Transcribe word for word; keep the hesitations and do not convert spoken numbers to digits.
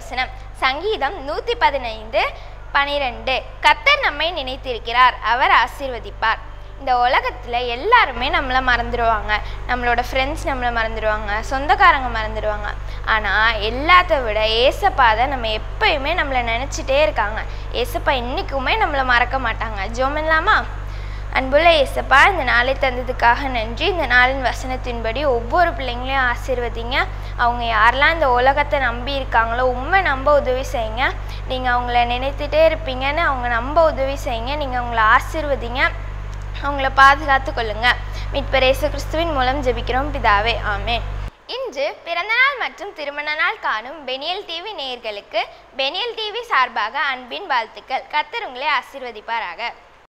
வசனம் சங்கீதம் நூற்றி பதினைந்து பனிரெண்டு. கர்த்தர் நம்மை நினைத்திருக்கிறார், அவர் ஆசீர்வதிப்பார். இந்த உலகத்தில் எல்லாருமே நம்மளை மறந்துடுவாங்க, நம்மளோட ஃப்ரெண்ட்ஸ் நம்மளை மறந்துடுவாங்க, சொந்தக்காரங்க மறந்துடுவாங்க. ஆனால் எல்லாத்த விட ஏசப்பா தான் நம்ம எப்பயுமே நம்மளை நினச்சிட்டே இருக்காங்க. ஏசப்பா என்றைக்குமே நம்மளை மறக்க மாட்டாங்க. ஜெபம் இல்லாமா? அன்புள்ள ஏசப்பா, இந்த நாளை தந்ததுக்காக நன்றி. இந்த நாளின் வசனத்தின்படி ஒவ்வொரு பிள்ளைங்களையும் ஆசீர்வதிங்க. அவங்க யாரெல்லாம் இந்த உலகத்தை நம்பி இருக்காங்களோ உண்மை நம்ப உதவி செய்யுங்க. நீங்கள் அவங்கள நினைத்துட்டே இருப்பீங்கன்னு அவங்க நம்ப உதவி செய்யுங்க. நீங்கள் அவங்கள ஆசீர்வதிங்க, அவங்கள பாதுகாத்து கொள்ளுங்க. மீட்பர் இயேசு கிறிஸ்துவின் மூலம் ஜெபிக்கிறோம் பிதாவே, ஆமென். இன்று பிறந்தநாள் மற்றும் திருமண நாள் காணும் பெனியல் டிவி நேயர்களுக்கு பெனியல் டிவி சார்பாக அன்பின் வாழ்த்துக்கள். கர்த்தர் உங்களை ஆசீர்வதிப்பாராக.